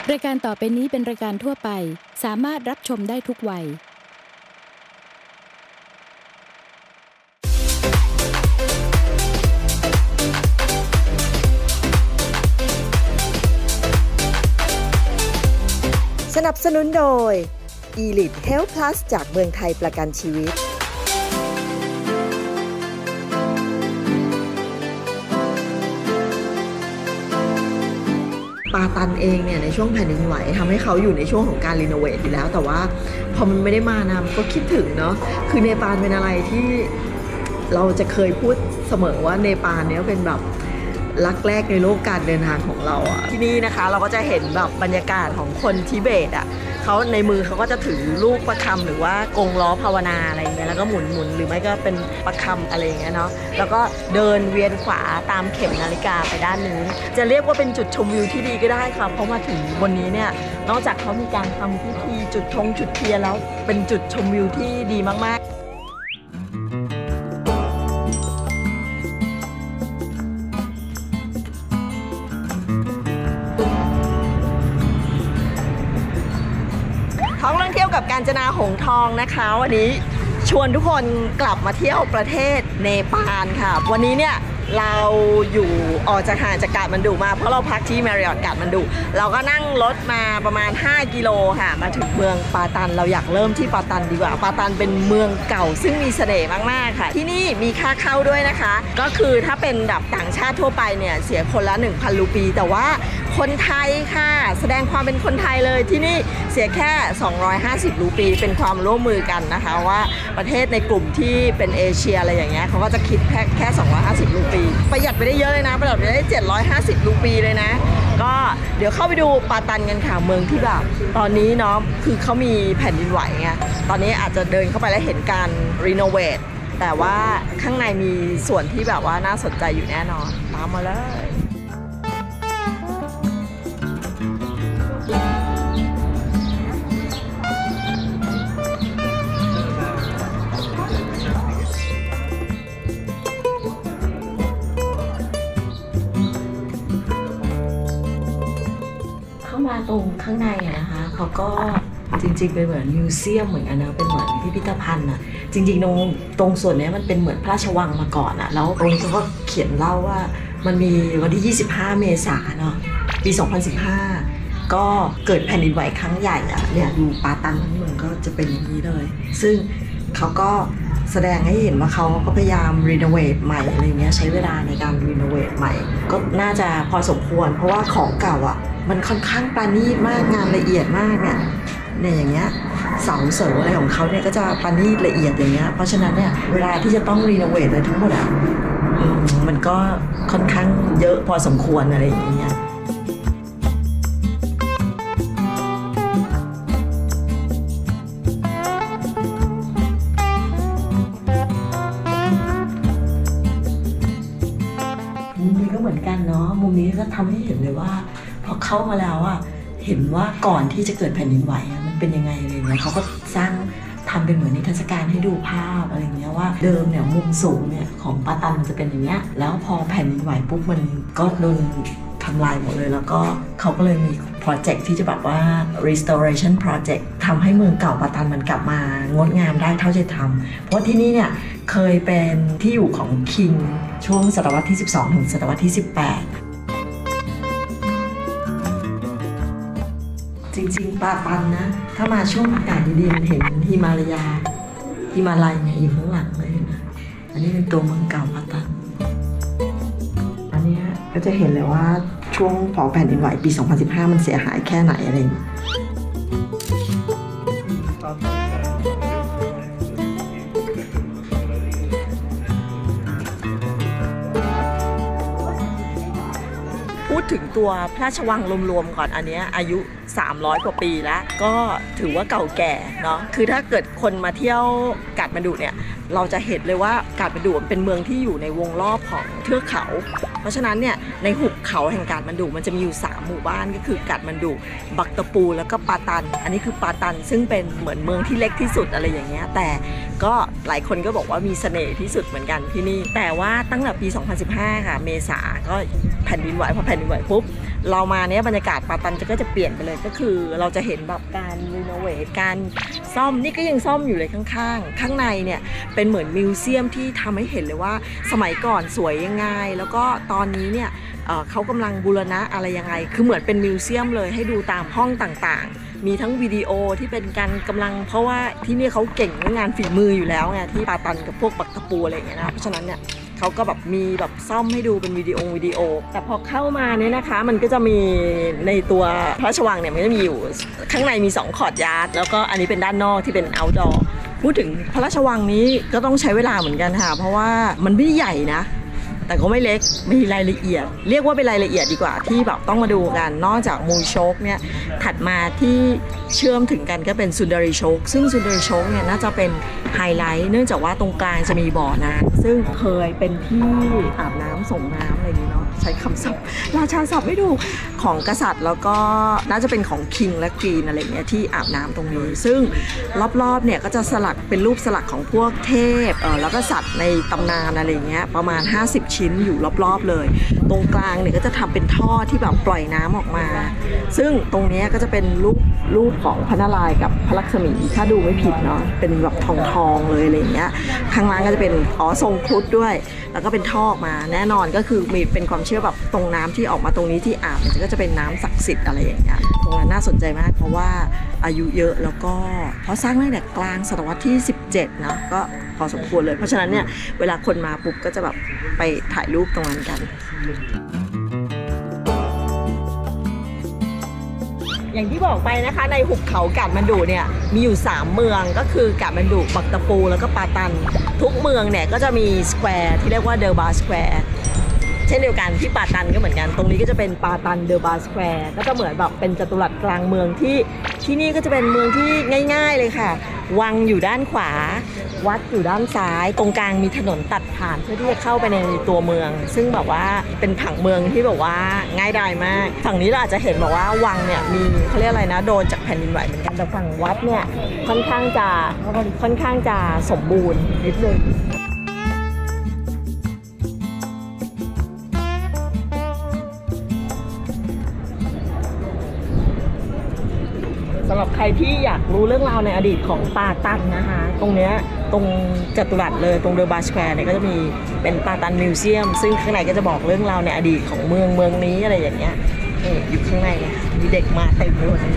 รายการต่อไปนี้เป็นรายการทั่วไปสามารถรับชมได้ทุกวัยสนับสนุนโดย Elite Health Plus จากเมืองไทยประกันชีวิตปาตันเองเนี่ยในช่วงแผ่นดินไหวทำให้เขาอยู่ในช่วงของการรีโนเวทอยู่แล้วแต่ว่าพอมันไม่ได้มานะก็คิดถึงเนาะคือเนปาลเป็นอะไรที่เราจะเคยพูดเสมอว่าเนปาลเนี่ยเป็นแบบรักแรกในโลกการเดินทางของเราอะที่นี่นะคะเราก็จะเห็นแบบบรรยากาศของคนทิเบตอะเขาในมือเขาก็จะถือลูกประคำหรือว่ากงล้อภาวนาอะไรอย่างเงี้ยแล้วก็หมุนหรือไม่ก็เป็นประคำอะไรอย่างเงี้ยเนาะแล้วก็เดินเวียนขวาตามเข็มนาฬิกาไปด้านนู้นจะเรียกว่าเป็นจุดชมวิวที่ดีก็ได้ค่ะเพราะมาถึงบนนี้เนี่ยนอกจากเขามีการทำพิธีจุดธงจุดเทียนแล้วเป็นจุดชมวิวที่ดีมากๆท้องท่องเที่ยวกับกาญจนาหงส์ทองนะคะวันนี้ชวนทุกคนกลับมาเที่ยวประเทศเนปาลค่ะวันนี้เนี่ยเราอยู่ออกจากห่างจากกาฐมาณฑุมาเพราะเราพักที่ Marriott กาฐมาณฑุเราก็นั่งรถมาประมาณ5กิโลค่ะมาถึงเมืองปาตันเราอยากเริ่มที่ปาตันดีกว่าปาตันเป็นเมืองเก่าซึ่งมีเสน่ห์มากๆค่ะที่นี่มีค่าเข้าด้วยนะคะก็คือถ้าเป็นแบบต่างชาติทั่วไปเนี่ยเสียคนละ 1,000 รูปีแต่ว่าคนไทยค่ะแสดงความเป็นคนไทยเลยที่นี่เสียแค่250รูปีเป็นความร่วมมือกันนะคะว่าประเทศในกลุ่มที่เป็นเอเชียอะไรอย่างเงี้ยเขาก็จะคิดแค่250รูปีประหยัดไปได้เยอะเลยนะประหยัดไปได้750รูปีเลยนะก็เดี๋ยวเข้าไปดูปาตันกันค่ะเมืองที่แบบตอนนี้เนาะคือเขามีแผ่นดินไหวไงตอนนี้อาจจะเดินเข้าไปแล้วเห็นการรีโนเวทแต่ว่าข้างในมีส่วนที่แบบว่าน่าสนใจอยู่แน่นอนตามมาเลยมาตรงข้างในนะคะเขาก็จริงๆเป็นเหมือนมิวเซียมเหมือนกันนะเป็นเหมือนพิพิธภัณฑ์อะจริงๆตรงส่วนนี้มันเป็นเหมือนพระราชวังมาก่อนอะแล้วตรงเขาก็เขียนเล่าว่ามันมีวันที่25เมษายนเนาะปี2015ก็เกิดแผ่นดินไหวครั้งใหญ่อะเนี่ยดูปาตันทั้งเมืองก็จะเป็นอย่างนี้เลยซึ่งเขาก็แสดงให้เห็นว่าเขาก็พยายามรีโนเวทใหม่อะไรเงี้ยใช้เวลาในการรีโนเวทใหม่ก็น่าจะพอสมควรเพราะว่าของเก่าอะมันค่อนข้างประณีตมากงานละเอียดมากเนี่ยอย่างเงี้ยเสาเสริมอะไรของเขาเนี่ยก็จะประณีตละเอียดอย่างเงี้ยเพราะฉะนั้นเนี่ยเวลาที่จะต้องรีโนเวทอะไรทั้งหมดอ่ะมันก็ค่อนข้างเยอะพอสมควรอะไรอย่างเงี้ยมุมนี้ก็เหมือนกันเนาะมุมนี้ก็ทำให้เห็นเลยว่าพอเข้ามาแล้วอ่ะเห็นว่าก่อนที่จะเกิดแผ่นดินไหวมันเป็นยังไงอะไรเงี้ยเขาก็สร้างทำเป็นเหมือนนิทรรศการให้ดูภาพอะไรเงี้ยว่าเดิมเนี่ยมุมสูงเนี่ยของปาตันมันจะเป็นอย่างเงี้ยแล้วพอแผ่นดินไหวปุ๊บมันก็โดนทำลายหมดเลยแล้วก็เขาก็เลยมีโปรเจกต์ที่จะแบบว่า restoration project ทำให้เมืองเก่าปาตันมันกลับมางดงามได้เท่าที่ทำเพราะที่นี่เนี่ยเคยเป็นที่อยู่ของคิงช่วงศตวรรษที่12ถึงศตวรรษที่18จริงๆปาตันนะถ้ามาช่วงอากาศดีๆมันเห็นฮิมาลัยเนี่ยอยู่ข้างหลังเลยนะอันนี้เป็นตัวเมืองเก่าปาตันอันนี้ก็จะเห็นเลยว่าช่วงพอแผ่นดินไหวปี2015มันเสียหายแค่ไหนอะไรอย่างเงี้ยพูดถึงตัวพระราชวังรวมๆก่อนอันนี้อายุ300กว่าปีแล้วก็ถือว่าเก่าแก่เนาะคือถ้าเกิดคนมาเที่ยวกาฐมาณฑุเนี่ยเราจะเห็นเลยว่ากาฐมาณฑุเป็นเมืองที่อยู่ในวงรอบของเทือกเขาเพราะฉะนั้นเนี่ยในหุบเขาแห่งกาฐมาณฑุมันจะมีอยู่3หมู่บ้านก็คือกาฐมาณฑุบักตะปูแล้วก็ปาตันอันนี้คือปาตันซึ่งเป็นเหมือนเมืองที่เล็กที่สุดอะไรอย่างเงี้ยแต่ก็หลายคนก็บอกว่ามีเสน่ห์ที่สุดเหมือนกันที่นี่แต่ว่าตั้งแต่ปี2015ค่ะเมษาก็แผ่นดินไหวพอแผ่นดินไหวปุ๊บเรามาเนี้ยบรรยากาศปาตันก็จะเปลี่ยนไปเลยก็คือเราจะเห็นแบบการรีโนเวทการซ่อมนี่ก็ยังซ่อมอยู่เลยข้างๆข้างในเนี่ยเป็นเหมือนมิวเซียมที่ทำให้เห็นเลยว่าสมัยก่อนสวยยังไงแล้วก็ตอนนี้เนี่ยเขากำลังบูรณะอะไรยังไงคือเหมือนเป็นมิวเซียมเลยให้ดูตามห้องต่างๆมีทั้งวิดีโอที่เป็นการกำลังเพราะว่าที่นี่เขาเก่งเรื่องงานฝีมืออยู่แล้วไงที่ปาตันกับพวกบักตะปูอะไรอย่างเงี้ยนะเพราะฉะนั้นเนี่ยเขาก็แบบมีแบบซ่อมให้ดูเป็นวิดีโอแต่พอเข้ามาเนี่ยนะคะมันก็จะมีในตัวพระราชวังเนี่ยมันจะมีอยู่ข้างในมี2คอร์ทยาร์ดแล้วก็อันนี้เป็นด้านนอกที่เป็น outdoor พูดถึงพระราชวังนี้ก็ต้องใช้เวลาเหมือนกันค่ะเพราะว่ามันไม่ใหญ่นะแต่ก็ไม่เล็กมีรายละเอียดเรียกว่าเป็นรายละเอียดดีกว่าที่แบบต้องมาดูกันนอกจากมูโชกเนี่ยถัดมาที่เชื่อมถึงกันก็เป็นซุนดารีโชกซึ่งซุนดารีโชกเนี่ยน่าจะเป็นไฮไลท์เนื่องจากว่าตรงกลางจะมีบ่อน้ำซึ่งเคยเป็นที่อาบน้ำส่งน้ำอะไรอย่างนี้เนาะใช้คำศัพท์ราชาศัพท์ไม่ดูของกษัตริย์แล้วก็น่าจะเป็นของคิงและควีนอะไรเงี้ยที่อาบน้ำตรงนี้ซึ่งรอบๆเนี่ยก็จะสลักเป็นรูปสลักของพวกเทพแล้วก็สัตว์ในตำนานอะไรเงี้ยประมาณ50ชิ้นอยู่รอบๆเลยตรงกลางเนี่ยก็จะทำเป็นท่อที่แบบปล่อยน้ำออกมาซึ่งตรงนี้ก็จะเป็นรูปของพระนารายณ์กับพระลักษมีถ้าดูไม่ผิดเนาะเป็นแบบทองเลยอะไรเงี้ยข้างล่างก็จะเป็นทรงครุฑด้วยแล้วก็เป็นท่อออกมาแน่นอนก็คือมีเป็นความเชื่อแบบตรงน้ำที่ออกมาตรงนี้ที่อาบเนี่ยก็จะเป็นน้ำศักดิ์สิทธิ์อะไรอย่างเงี้ยตรงนั้นน่าสนใจมากเพราะว่าอายุเยอะแล้วก็เพราะสร้างตั้งแต่กลางศตวรรษที่17เนาะก็พอสมควรเลยเพราะฉะนั้นเนี่ยเวลาคนมาปุ๊บก็จะแบบไปถ่ายรูปตรงนั้นกันอย่างที่บอกไปนะคะในหุบเขากาดมันดูเนี่ยมีอยู่3เมืองก็คือกาดมันดูบักตะปูแล้วก็ปาตันทุกเมืองเนี่ยก็จะมีสแควร์ที่เรียกว่าเดอร์บาร์สแควร์เช่นเดียวกันที่ปาตันก็เหมือนกันตรงนี้ก็จะเป็นปาตันเดอร์บาร์สแควร์ก็จะเหมือนแบบเป็นจัตุรัสกลางเมืองที่นี่ก็จะเป็นเมืองที่ง่ายๆเลยค่ะวังอยู่ด้านขวาวัดอยู่ด้านซ้ายตรงกลางมีถนนตัดผ่านเพื่อที่จะเข้าไปในตัวเมืองซึ่งแบบว่าเป็นผังเมืองที่แบบว่าง่ายดายมากฝั่งนี้เราอาจจะเห็นบอกว่าวังเนี่ยมีเขาเรียกอะไรนะโดนจากแผ่นดินไหวเหมือนกันแต่ฝั่งวัดเนี่ยค่อนข้างจะสมบูรณ์นิดนึงสำหรับใครที่อยากรู้เรื่องราวในอดีตของปาตันนะคะตรงเนี้ยตรงจัตุรัสเลยตรงเดอะบาร์สแควร์เนี่ยก็จะมีเป็นปาตันมิวเซียมซึ่งข้างในก็จะบอกเรื่องราวในอดีตของเมืองนี้อะไรอย่างเงี้ยอยู่ข้างในเลยมีเด็กมาเต็มไปหมดเลย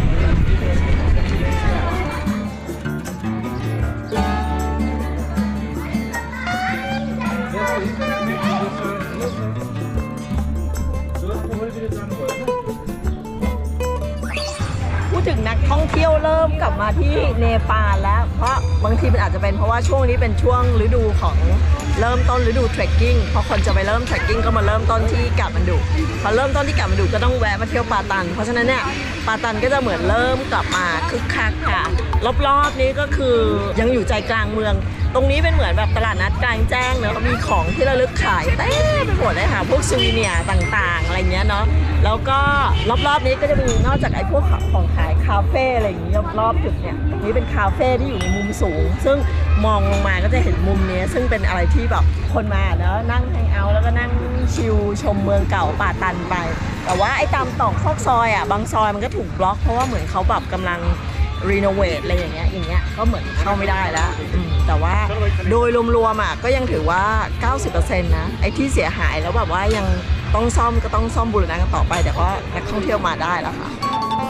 ถึงนักท่องเที่ยวเริ่มกลับมาที่เนปาลแล้วเพราะบางทีมันอาจจะเป็นเพราะว่าช่วงนี้เป็นช่วงฤดูของเริ่มต้นฤดูเทรคกิ้งพอคนจะไปเริ่มเทรคกิ้งก็มาเริ่มต้นที่กาดมันดุพอเริ่มต้นที่กาดมันดุก็ต้องแวะมาเที่ยวปาตันเพราะฉะนั้นเนี่ยปาตันก็จะเหมือนเริ่มกลับมาคึกคักค่ะรอบๆนี้ก็คือยังอยู่ใจกลางเมืองตรงนี้เป็นเหมือนแบบตลาดนัดกลางแจ้งเนอะมีของที่ระลึกขายเต็มไปหมดเลยค่ะพวกซูวิเนียร์ต่างๆอะไรเงี้ยเนาะแล้วก็รอบๆนี้ก็จะมีนอกจากไอ้พวกของขายคาเฟ่อะไรอย่างนี้รอบๆจุดเนี่ยนี้เป็นคาเฟ่ที่อยู่ในมุมสูงซึ่งมองลงมาก็จะเห็นมุมนี้ซึ่งเป็นอะไรที่แบบคนมาเนอะนั่งแฮงเอาท์แล้วก็นั่งชิลชมเมืองเก่าปาตันไปแต่ว่าไอ้ตามตอกซอกซอยอ่ะบางซอยมันก็ถูกบล็อกเพราะว่าเหมือนเขาแบบกำลังรีโนเวทอะไรอย่างเงี้ยก็เหมือนเข้าไม่ได้แล้วแต่ว่าโดยรวมๆอ่ะก็ยังถือว่า 90% นะไอ้ที่เสียหายแล้วแบบว่ายังต้องซ่อมก็ต้องซ่อมบูรณะกันต่อไปแต่ว่านักท่องเที่ยวมาได้แล้วค่ะ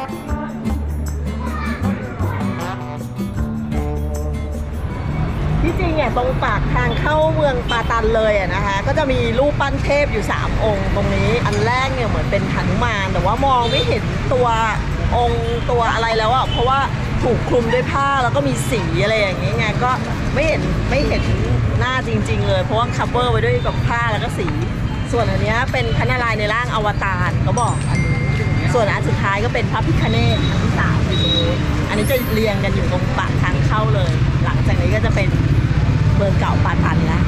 ที่จริงเนี่ยตรงปากทางเข้าเมืองปาตันเลยนะคะก็จะมีรูปปั้นเทพอยู่3องค์ตรงนี้อันแรกเนี่ยเหมือนเป็นหนุมานแต่ว่ามองไม่เห็นตัวองค์ตัวอะไรแล้วอ่ะเพราะว่าถูกคลุมด้วยผ้าแล้วก็มีสีอะไรอย่างเงี้ยไงก็ไม่เห็นหน้าจริงๆเลยเพราะว่าคัฟเวอร์ไว้ด้วยกับผ้าแล้วก็สีส่วนอันนี้เป็นพระนารายณ์ในร่างอวตารเขาบอกอันนี้ส่วนอันสุดท้ายก็เป็นพระพิฆเนศอันที่3ไปดูอันนี้จะเรียงกันอยู่ตรงปากทางเข้าเลยหลังจากนี้ก็จะเป็นเมืองเก่าปาตันแล้ว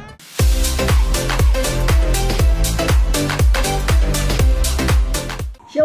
หลายค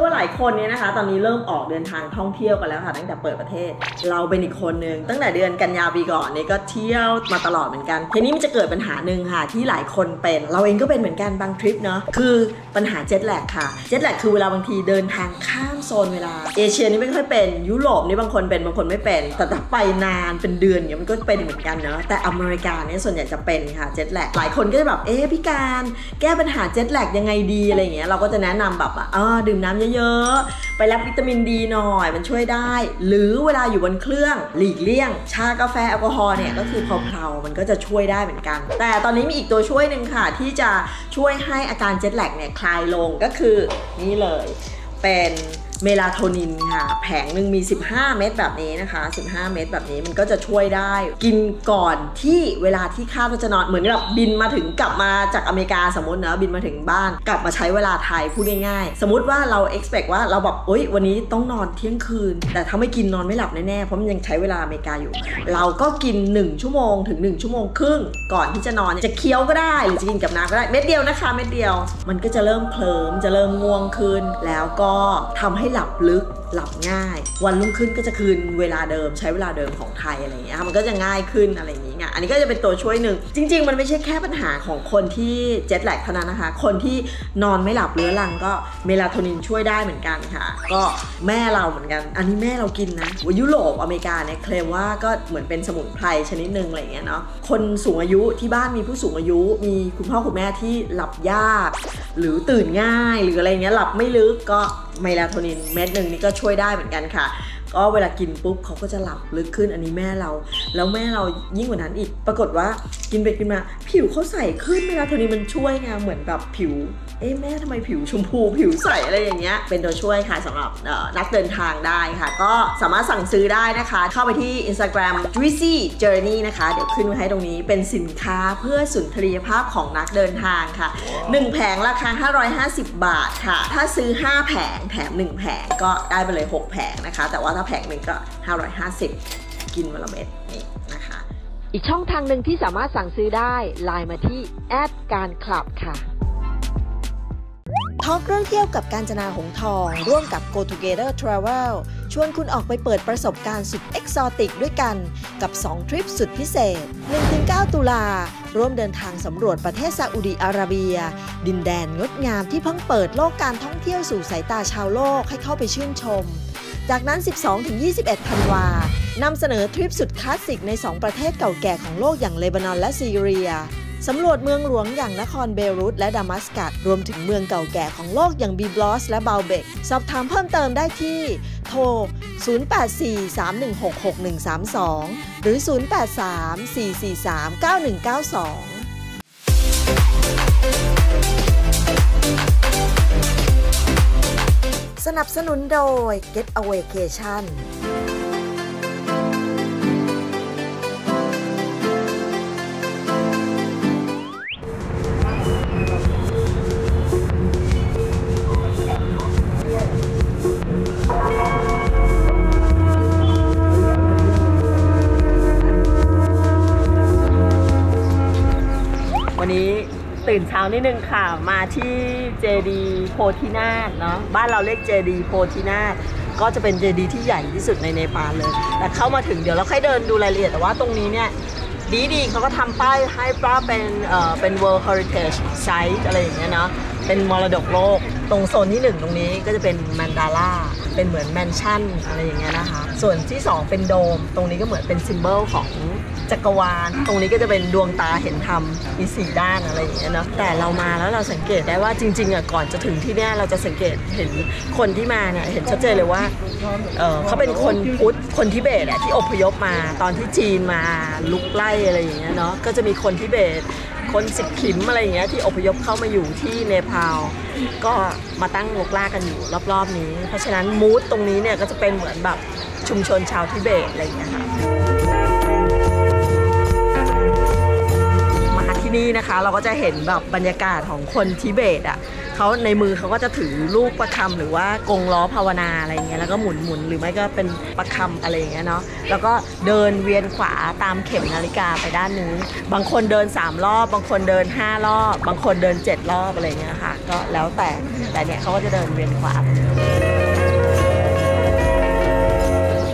คนนี้นะคะตอนนี้เริ่มออกเดินทางท่องเที่ยวกันแล้วค่ะตั้งแต่เปิดประเทศเราเป็นอีกคนนึงตั้งแต่เดือนกันยาปีก่อนนี่ก็เที่ยวมาตลอดเหมือนกันทีนี้มันจะเกิดปัญหาหนึ่งค่ะที่หลายคนเป็นเราเองก็เป็นเหมือนกันบางทริปเนาะคือปัญหาเจ็ตแลกค่ะเจ็ตแลกคือเวลาบางทีเดินทางข้ามโซนเวลาเอเชียนี่ไม่ค่อยเป็นยุโรปนี่บางคนเป็นบางคนไม่เป็นแต่ถ้าไปนานเป็นเดือนเนี่ยมันก็เป็นเหมือนกันเนาะแต่อเมริกาเนี่ยส่วนใหญ่จะเป็นค่ะเจ็ตแลกหลายคนก็จะแบบพี่การแก้ปัญหาเจ็ตแลกยังไงดีอะไรอย่างเงี้ยเราก็จะแนะนำแบบดื่มน้ำเยอะๆไปรับวิตามินดีหน่อยมันช่วยได้หรือเวลาอยู่บนเครื่องหลีกเลี่ยงชากาแฟแอลกอฮอล์เนี่ยก็คือเพลาๆมันก็จะช่วยได้เหมือนกันแต่ตอนนี้มีอีกตัวช่วยหนึ่งค่ะที่จะช่วยให้อาการเจ็ตแลกเนี่ยคลายลงก็คือนี่เลยเป็นเมลาโทนินค่ะแผงหนึ่งมี15เม็ดแบบนี้นะคะ15เม็ดแบบนี้มันก็จะช่วยได้กินก่อนที่เวลาที่คาดว่าจะนอนเหมือนกับบินมาถึงกลับมาจากอเมริกาสมมตินะบินมาถึงบ้านกลับมาใช้เวลาไทยพูดง่ายๆสมมติว่าเรา expect ว่าเราแบบวันนี้ต้องนอนเที่ยงคืนแต่ถ้าไม่กินนอนไม่หลับแน่ๆเพราะมันยังใช้เวลาอเมริกาอยู่เราก็กิน1ชั่วโมงถึง1ชั่วโมงครึ่งก่อนที่จะนอนจะเคี้ยวก็ได้หรือจะกินกับน้ำก็ได้เม็ดเดียวนะคะเม็ดเดียวมันก็จะเริ่มเคลิ้มจะเริ่มง่วงขึ้นแล้วก็ทำให้หลับลึกหลับง่ายวันรุ่งขึ้นก็จะคืนเวลาเดิมใช้เวลาเดิมของไทยอะไรอย่างเงี้ยมันก็จะง่ายขึ้นอะไรอย่างเงี้ยอันนี้ก็จะเป็นตัวช่วยหนึ่งจริงๆมันไม่ใช่แค่ปัญหาของคนที่เจ็ตแลกเท่านั้นนะคะคนที่นอนไม่หลับเรื้อรังก็เมลาโทนินช่วยได้เหมือนกันค่ะก็แม่เราเหมือนกันอันนี้แม่เรากินนะยุโรปอเมริกาเนี่ยเคลมว่าก็เหมือนเป็นสมุนไพรชนิดนึงอะไรอย่างเงี้ยเนาะคนสูงอายุที่บ้านมีผู้สูงอายุมีคุณพ่อคุณแม่ที่หลับยากหรือตื่นง่ายหรืออะไรเงี้ยหลับไม่ลึกก็เมลาโทนินเม็ดหนึ่งนี่ก็ช่วยได้เหมือนกันค่ะก็เวลากินปุ๊บเขาก็จะหลับลึกขึ้นอันนี้แม่เราแล้วแม่เรายิ่งกว่านั้นอีกปรากฏว่ากินไปกินมาผิวเขาใสขึ้นเมลาโทนินมันช่วยไงเหมือนแบบผิวแม่ทำไมผิวชมพูผิวใสอะไรอย่างเงี้ยเป็นตัวช่วยค่ะสำหรับนักเดินทางได้ค่ะก็สามารถสั่งซื้อได้นะคะเข้าไปที่ Instagram Juicy Journey นะคะเดี๋ยวขึ้นไว้ให้ตรงนี้เป็นสินค้าเพื่อสุนทรียภาพของนักเดินทางค่ะ1แผงราคา550 บาทค่ะถ้าซื้อ5แผงแถม1แผงก็ได้ไปเลย6แผงนะคะแต่ว่าถ้าแผงหนึ่งก็550กินวันละเม็ดนี่นะคะอีกช่องทางหนึ่งที่สามารถสั่งซื้อได้ไลน์มาที่การคลับค่ะทอล์กเรื่องเที่ยวกับกาญจนาหงส์ทองร่วมกับ Go Together Travel ชวนคุณออกไปเปิดประสบการณ์สุดเอกซอติกด้วยกันกับ2ทริปสุดพิเศษ 1-9 ตุลาร่วมเดินทางสำรวจประเทศซาอุดิอาระเบียดินแดนงดงามที่เพิ่งเปิดโลกการท่องเที่ยวสู่สายตาชาวโลกให้เข้าไปชื่นชมจากนั้น 12-21 ธันวานำเสนอทริปสุดคลาสสิกใน2ประเทศเก่าแก่ของโลกอย่างเลบานอนและซีเรียสำรวจเมืองหลวงอย่างนครเบรุตและดามัสกัสรวมถึงเมืองเก่าแก่ของโลกอย่างบิบลอสและบาลเบกสอบถามเพิ่มเติมได้ที่โทร 0843166132 หรือ 0834439192 สนับสนุนโดย Get a Vacationวันนี้ตื่นเช้านิดนึงค่ะมาที่เจดีย์โพธินาถเนาะบ้านเราเรียกเจดีย์โพธินาถก็จะเป็นเจดีย์ที่ใหญ่ที่สุดในเนปาลเลยแต่เข้ามาถึงเดี๋ยวเราค่อยเดินดูรายละเอียดแต่ว่าตรงนี้เนี่ยดีเขาก็ทำป้ายให้ว่าเป็น World Heritage Site อะไรอย่างเงี้ยเนาะเป็นมรดกโลกตรงโซนที่1ตรงนี้ก็จะเป็นแมนดาร่าเป็นเหมือนแมนชั่นอะไรอย่างเงี้ยนะคะส่วนที่2เป็นโดมตรงนี้ก็เหมือนเป็นซิมโบลของจักรวาลตรงนี้ก็จะเป็นดวงตาเห็นธรรมมี4ด้านอะไรอย่างเงี้ยเนาะแต่เรามาแล้วเราสังเกตได้ว่าจริงๆอ่ะก่อนจะถึงที่เนี่ยเราจะสังเกตเห็นคนที่มาเนี่ยเห็นชัดเจนเลยว่าเขาเป็นคนพุทธคนทิเบตอ่ะที่อพยพมาตอนที่จีนมาลุกไล่อะไรอย่างเงี้ยเนาะก็จะมีคนทิเบตคนสิกขิมอะไรอย่างเงี้ยที่อพยพเข้ามาอยู่ที่เนปาลก็มาตั้งรกรากกันอยู่รอบๆนี้เพราะฉะนั้นมูดตรงนี้เนี่ยก็จะเป็นเหมือนแบบชุมชนชาวทิเบตอะไรอย่างเงี้ยค่ะมาที่นี่นะคะเราก็จะเห็นแบบบรรยากาศของคนทิเบตอ่ะเขาในมือเขาก็จะถือลูกประคำหรือว่ากงล้อภาวนาอะไรอย่างเงี้ยแล้วก็หมุนหรือไม่ก็เป็นประคำอะไรอย่างเงี้ยเนาะแล้วก็เดินเวียนขวาตามเข็มนาฬิกาไปด้านนู้นบางคนเดิน3รอบบางคนเดิน5รอบบางคนเดิน7รอบอะไรอย่างเงี้ยค่ะก็แล้วแต่เนี่ยเขาก็จะเดินเวียนขวา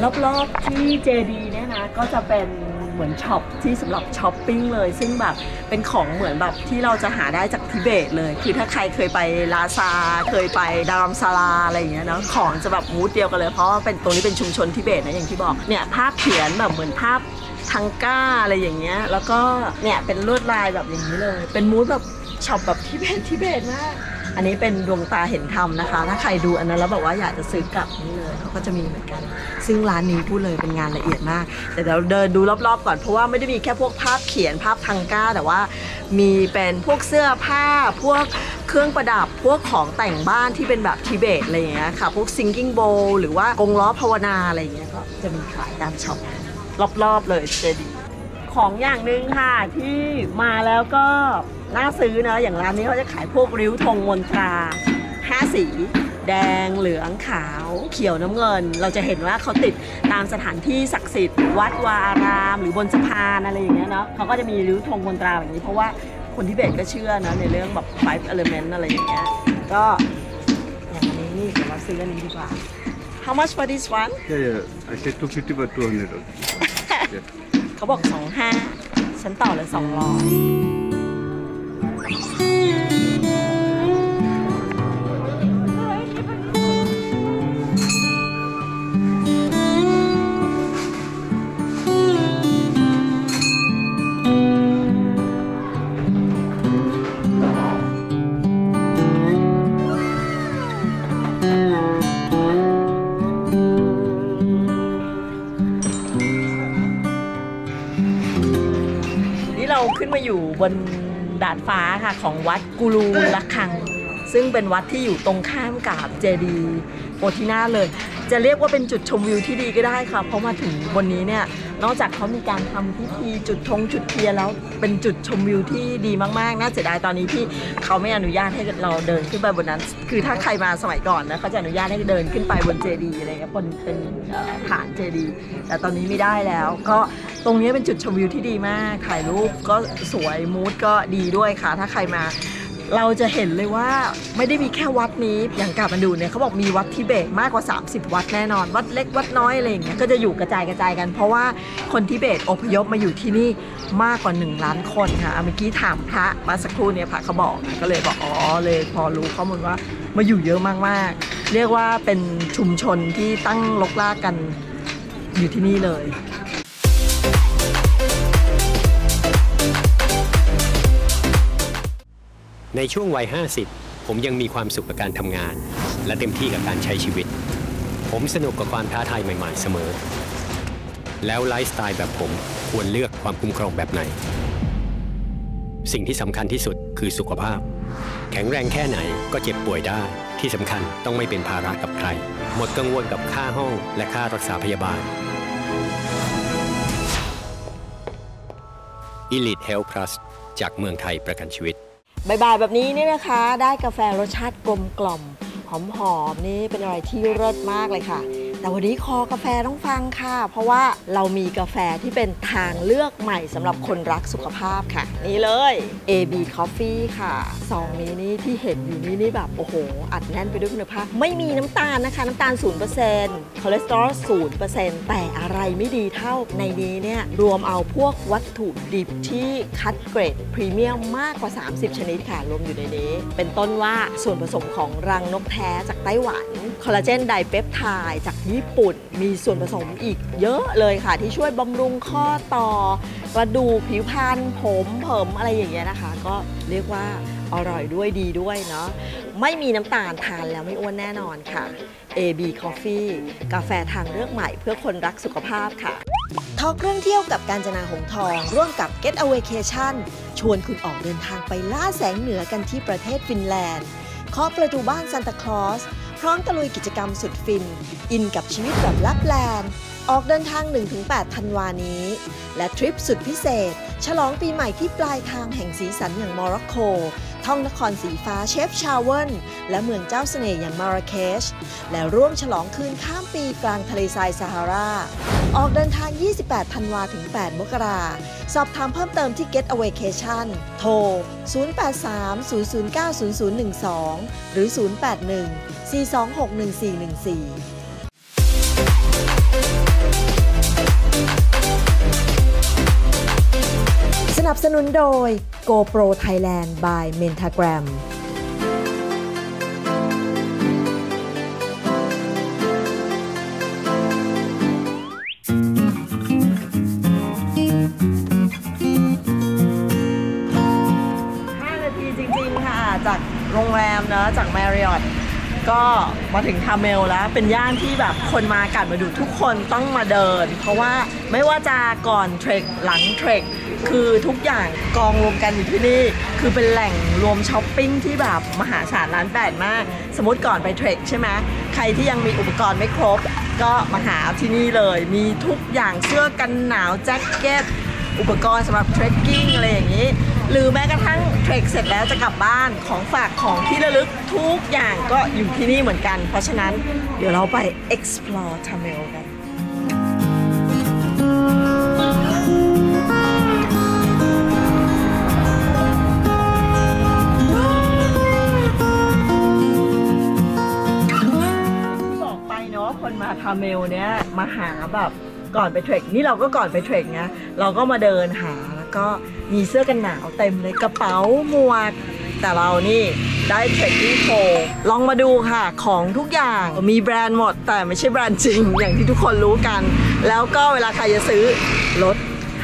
รอบๆที่เจดีเนี่ยนะก็จะเป็นเหมือนช็อปที่สำหรับช้อปปิ้งเลยซึ่งแบบเป็นของเหมือนแบบที่เราจะหาได้จากทิเบตเลยคือถ้าใครเคยไปลาซาเคยไปดารัมซาลาอะไรอย่างเงี้ยเนาะของจะแบบมูดเดียวกันเลยเพราะว่าเป็นตรงนี้เป็นชุมชนทิเบตนะอย่างที่บอกเนี่ยภาพเขียนแบบเหมือนภาพทังก้าอะไรอย่างเงี้ยแล้วก็เนี่ยเป็นลวดลายแบบอย่างนี้เลยเป็นมูดแบบช็อปแบบทิเบตมากอันนี้เป็นดวงตาเห็นธรรมนะคะถ้าใครดูอันนั้นแล้วบอกว่าอยากจะซื้อกลับนี่เลยเขาก็จะมีเหมือนกันซึ่งร้านนี้พูดเลยเป็นงานละเอียดมากแต่เดี๋ยวเดินดูรอบๆก่อนเพราะว่าไม่ได้มีแค่พวกภาพเขียนภาพทังก้าแต่ว่ามีเป็นพวกเสื้อผ้าพวกเครื่องประดับพวกของแต่งบ้านที่เป็นแบบทิเบตอะไรอย่างเงี้ยค่ะพวกซิงกิ้งโบว์หรือว่ากงล้อภาวนาอะไรอย่างเงี้ยก็จะมีขายตามช็อปรอบๆเลยเจดีของอย่างหนึ่งค่ะที่มาแล้วก็น่าซื้อนะอย่างร้านนี้เขาจะขายพวกริ้วธงมนตรา5 สีแดงเหลืองขาวเขียวน้ำเงินเราจะเห็นว่าเขาติดตามสถานที่ศักดิ์สิทธิ์วัดวาอารามหรือบนสะพานอะไรอย่างเงี้ยเนาะเขาก็จะมีริ้วธงมนตราแบบนี้เพราะว่าคนทิเบตก็เชื่อนะในเรื่องแบบ five element อะไรอย่างเงี้ยก็อย่างนี้นี่เดี๋ยวเราซื้ออันนี้ดีกว่า How much for this one? Yeah, I said 250 but 200 also. เขาบอก25ฉันต่อเลยเราขึ้นมาอยู่บนดาดฟ้าค่ะของวัดกูรูละคังซึ่งเป็นวัดที่อยู่ตรงข้ามกับเจดีย์โปธินาเลยจะเรียกว่าเป็นจุดชมวิวที่ดีก็ได้ค่ะเพราะมาถึงบนนี้เนี่ยนอกจากเขามีการทำพิธีจุดธงจุดเทียนแล้วเป็นจุดชมวิวที่ดีมากๆน่าเสียดายตอนนี้ที่เขาไม่อนุญาตให้เราเดินขึ้นไปบนนั้นคือถ้าใครมาสมัยก่อนนะเขาจะอนุญาตให้เดินขึ้นไปบนเจดีย์อะไรเงี้ยบนเป็นฐานเจดีย์แต่ตอนนี้ไม่ได้แล้วก็ตรงนี้เป็นจุดชมวิวที่ดีมากถ่ายรูปก็สวยมูดก็ดีด้วยค่ะถ้าใครมาเราจะเห็นเลยว่าไม่ได้มีแค่วัดนี้อย่างกาบมันดูเนี่ยเขาบอกมีวัดทิเบตมากกว่า30วัดแน่นอนวัดเล็กวัดน้อยอะไรอย่างเงี้ยก็จะอยู่กระจายกันเพราะว่าคนทิเบตอพยพมาอยู่ที่นี่มากกว่า1 ล้านคนค่ะเมื่อกี้ถามพระมาสักครู่เนี่ยพระเขาบอกก็เลยบอกอ๋อเลยพอรู้ข้อมูลว่ามาอยู่เยอะมากๆเรียกว่าเป็นชุมชนที่ตั้งรกรากกันอยู่ที่นี่เลยในช่วงวัย 50 ผมยังมีความสุขกับการทำงานและเต็มที่กับการใช้ชีวิตผมสนุกกับความท้าทายใหม่ๆเสมอแล้วไลฟ์สไตล์แบบผมควรเลือกความคุ้มครองแบบไหนสิ่งที่สำคัญที่สุดคือสุขภาพแข็งแรงแค่ไหนก็เจ็บป่วยได้ที่สำคัญต้องไม่เป็นภาระกับใครหมดกังวลกับค่าห้องและค่ารักษาพยาบาล Elite Health Plus จากเมืองไทยประกันชีวิตบ่ายๆแบบนี้นี่นะคะได้กาแฟรสชาติกลมกล่อมหอมๆนี่เป็นอะไรที่เลิศมากเลยค่ะแต่วันนี้คอกาแฟต้องฟังค่ะเพราะว่าเรามีกาแฟที่เป็นทางเลือกใหม่สำหรับคนรักสุขภาพค่ะนี่เลย AB Coffee ค่ะซองนี้นี่ที่เห็นอยู่นี่แบบโอ้โหอัดแน่นไปด้วยคุณภาพไม่มีน้ำตาลนะคะน้ำตาล 0% คอเลสเตอรอล 0% แต่อะไรไม่ดีเท่าในนี้เนี่ยรวมเอาพวกวัตถุดิบที่คัดเกรดพรีเมียมมากกว่า30ชนิดค่ะรวมอยู่ในนี้เป็นต้นว่าส่วนผสมของรังนกแท้จากไต้หวันคอลลาเจนไดเปปไทด์จากญี่ปุ่นมีส่วนผสมอีกเยอะเลยค่ะที่ช่วยบำรุงข้อต่อกระดูกผิวพรรณผมเผิมอะไรอย่างเงี้ยนะคะก็เรียกว่าอร่อยด้วยดีด้วยเนาะไม่มีน้ำตาลทานแล้วไม่อ้วนแน่นอนค่ะ AB Coffee กาแฟทางเลือกใหม่เพื่อคนรักสุขภาพค่ะทอล์กเรื่องเที่ยวกับกาญจนาหงส์ทองร่วมกับ Get a Vacation ชวนคุณออกเดินทางไปล่าแสงเหนือกันที่ประเทศฟินแลนด์เคาะประตูบ้านซานตาคลอสพร้อมตะลุยกิจกรรมสุดฟินอินกับชีวิตแบบลับแลนด์ออกเดินทาง 1-8 ธันวานี้และทริปสุดพิเศษฉลองปีใหม่ที่ปลายทางแห่งสีสันอย่างโมร็อกโกท่องนครสีฟ้าเชฟชาวเวิลและเมืองเจ้าเสน่ห์อย่างมาราเคชและร่วมฉลองคืนข้ามปีกลางทะเลทรายซาฮาราออกเดินทาง 28 ธันวาถึง 8 มกราสอบถามเพิ่มเติมที่ Get a Vacation โทร 0830090012 หรือ 081 4261414 สนุนโดย GoPro Thailand by Mentagramจากโรงแรมนะจาก Marriott ก็มาถึงคาเมลแล้วเป็นย่านที่แบบคนมากัดมาดูทุกคนต้องมาเดินเพราะว่าไม่ว่าจะก่อนเทรคหลังเทรคคือทุกอย่างกองรวมกันอยู่ที่นี่คือเป็นแหล่งรวมช้อปปิ้งที่แบบมหาศาลล้านแปดมากสมมติก่อนไปเทรคใช่ไหมใครที่ยังมีอุปกรณ์ไม่ครบก็มาหาที่นี่เลยมีทุกอย่างเสื้อกันหนาวแจ็คเก็ตอุปกรณ์สำหรับเทรคกิ้งอะไรอย่างนี้หรือแม้กระทั่งเทรคเสร็จแล้วจะกลับบ้านของฝากของที่ระลึกทุกอย่างก็อยู่ที่นี่เหมือนกันเพราะฉะนั้นเดี๋ยวเราไป explore Tamil กันบอกไปเนาะคนมาทาเมลเนี้ยมาหาแบบก่อนไปเทรคนี่เราก็ก่อนไปเทรคไงเราก็มาเดินหาแล้วก็มีเสื้อกันหนาวเต็มเลยกระเป๋าหมวกแต่เรานี่ได้เทรคกิ้งโชว์ลองมาดูค่ะของทุกอย่างมีแบรนด์หมดแต่ไม่ใช่แบรนด์จริงอย่างที่ทุกคนรู้กันแล้วก็เวลาใครจะซื้อลด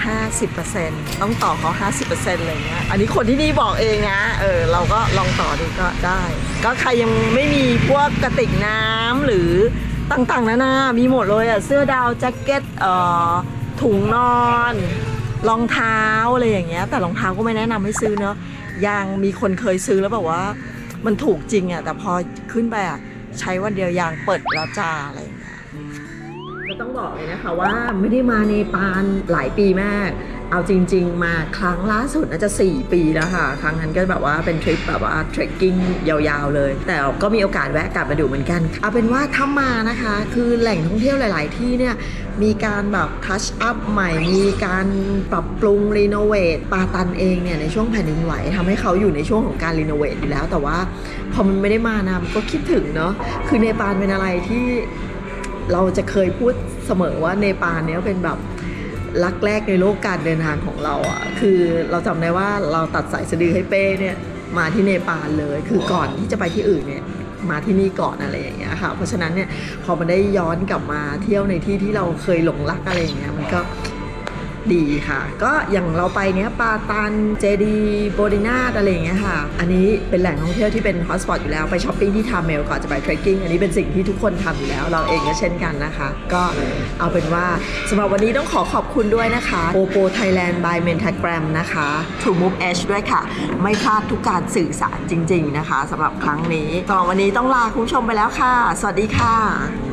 50% ต้องต่อเขา 50% เลยเงี้ยอันนี้คนที่นี่บอกเองนะเราก็ลองต่อดูก็ได้ก็ใครยังไม่มีพวกกระติกน้ำหรือต่างๆนานามีหมดเลยอ่ะเสื้อดาวแจ็คเก็ตถุงนอนรองเท้าอะไรอย่างเงี้ยแต่รองเท้าก็ไม่แนะนำให้ซื้อเนาะยังมีคนเคยซื้อแล้วแบบว่ามันถูกจริงอ่ะแต่พอขึ้นไปอ่ะใช้วันเดียวยางเปิดแล้วจ้าอะไรอย่างเงี้ยก็ต้องบอกเลยนะคะว่าไม่ได้มาเนปาลหลายปีมากเอาจริงๆมาครั้งล่าสุดน่าจะ4 ปีแล้วค่ะครั้งนั้นก็แบบว่าเป็นทริปแบบว่าเทรคกิ้งยาวๆเลยแต่ก็มีโอกาสแวะกลับมาดูเหมือนกันเอาเป็นว่าถ้ามานะคะคือแหล่งท่องเที่ยวหลายๆที่เนี่ยมีการแบบทัชอัพใหม่มีการปรับปรุงรีโนเวทปาตันเองเนี่ยในช่วงแผ่นดินไหวทำให้เขาอยู่ในช่วงของการรีโนเวทอยู่แล้วแต่ว่าพอมันไม่ได้มานะก็คิดถึงเนาะคือเนปาลเป็นอะไรที่เราจะเคยพูดเสมอว่าเนปาลเนี่ยเป็นแบบรักแรกในโลกการเดินทางของเราอ่ะคือเราจำได้ว่าเราตัดสายสะดือให้เป้เนี่ยมาที่เนปาลเลยคือก่อนที่จะไปที่อื่นเนี่ยมาที่นี่ก่อนอะไรอย่างเงี้ยค่ะเพราะฉะนั้นเนี่ยพอมันได้ย้อนกลับมาเที่ยวในที่ที่เราเคยหลงรักอะไรอย่างเงี้ยมันก็ดีค่ะก็อย่างเราไปเนี้ยปาตันเจดีโบดินาดอะไรอย่างเงี้ยค่ะอันนี้เป็นแหล่งท่องเที่ยวที่เป็นฮอตสปอตอยู่แล้วไปช้อปปิ้งที่ทาเมลก่อนจะไปเทรคกิ้งอันนี้เป็นสิ่งที่ทุกคนทำอยู่แล้วเราเองก็เช่นกันนะคะก็เอาเป็นว่าสำหรับวันนี้ต้องขอบคุณด้วยนะคะ GoPro Thailand by Mentagram นะคะ True Move Edge ด้วยค่ะไม่พลาดทุกการสื่อสารจริงๆนะคะสำหรับครั้งนี้สำหรับวันนี้ต้องลาคุณผู้ชมไปแล้วค่ะสวัสดีค่ะ